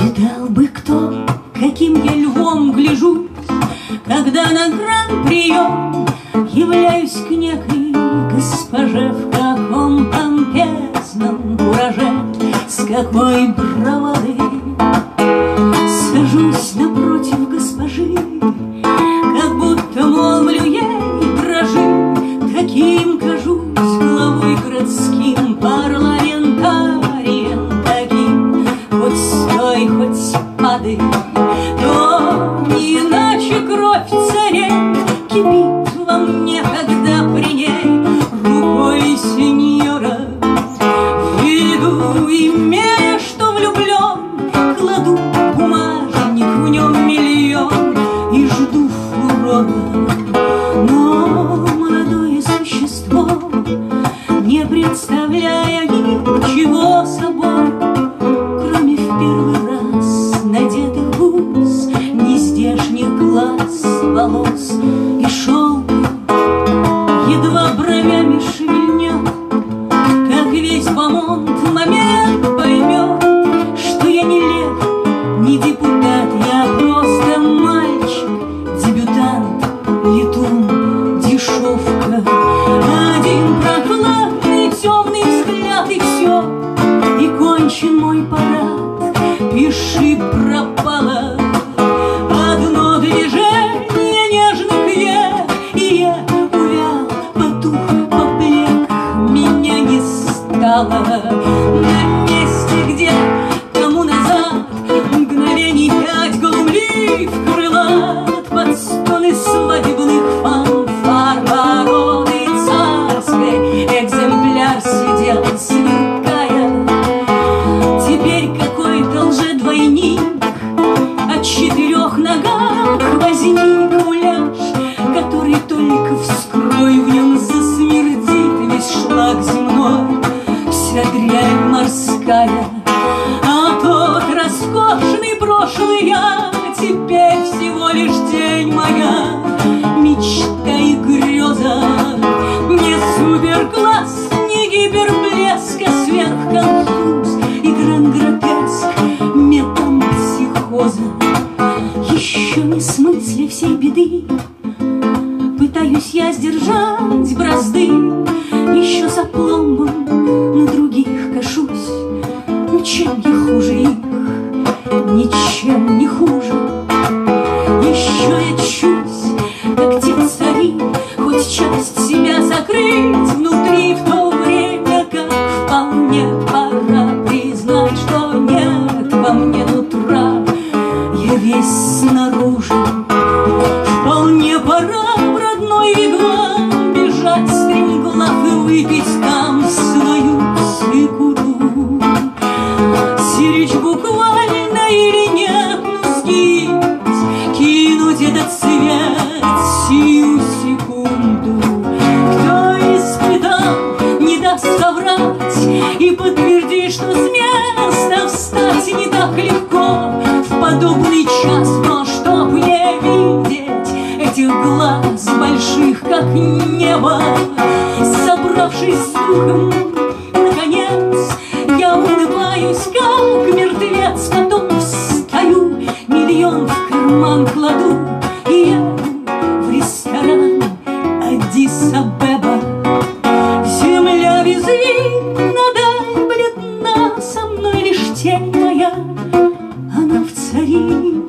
Видал бы кто, каким я львом гляжусь, когда на гран-прием являюсь к некой госпоже в каком помпезном кураже, с какой бравадой сажусь напротив госпожи, как будто молвлю ей: дрожи, таким кажусь главой городским, парламентарием таким, хоть стой, хоть падай, то не иначе кровь царей кипит во мне, когда при ней рукой сеньора веду, имея, что влюблен, кладу бумажник, в нем миллион и жду фурора. Но молодое существо, не представляя ничего собой, кроме в первый раз надетых бус, нездешних глаз, волос и шелка, едва бровями шевельнет, как весь бомонд в момент поймет, что я не лев, не депутат, я просто мальчик, дебютант, летун, дешевка. Один прохладный темный взгляд и все, и кончен мой парад, пиши пропало. Одно движение нежных век, и я увял, потух, поблек, меня не стало. На месте, где тому назад мгновений 5 глумлив крылат под стоны свадебных фанфар породы царской экземпляр сидел, сверкая. Теперь какой-то лжедвойник о 4 ногах возник муляж, который только вскрой, в нем засмердит весь шлак земной, вся дрянь морская. А тот роскошный прошлый я теперь всего лишь тень моя, мечта и греза. Не суперкласс, не гиперблеск, а сверхконфуз и гран-гротеск, метампсихоза. Еще не смысле всей беды, пытаюсь я сдержать бразды, еще за пломбом на других кашусь. Ну чем я хуже их? Ничем не хуже. Еще я чусь, как те цари, хоть часть себя закрыть внутри, в то время как вполне пора признать, что нет во мне нутра, я весь снаружи. Вполне пора в родной вигвам бежать стремглав и выпить там свою свекуру. Сиречь буквально или нет, но скинуть, кинуть этот свет сию секунду. Кто испытал, не даст соврать и подтвердит, что с места встать не так легко в подобный час. Но чтоб не видеть этих глаз больших, как небо, собравшись с духом, наконец, я улыбаюсь, как мертвец, потом встаю, миллион в карман кладу и еду в ресторан Аддис-Абеба. Земля безвидна, даль бледна, со мной лишь тень моя, она в цари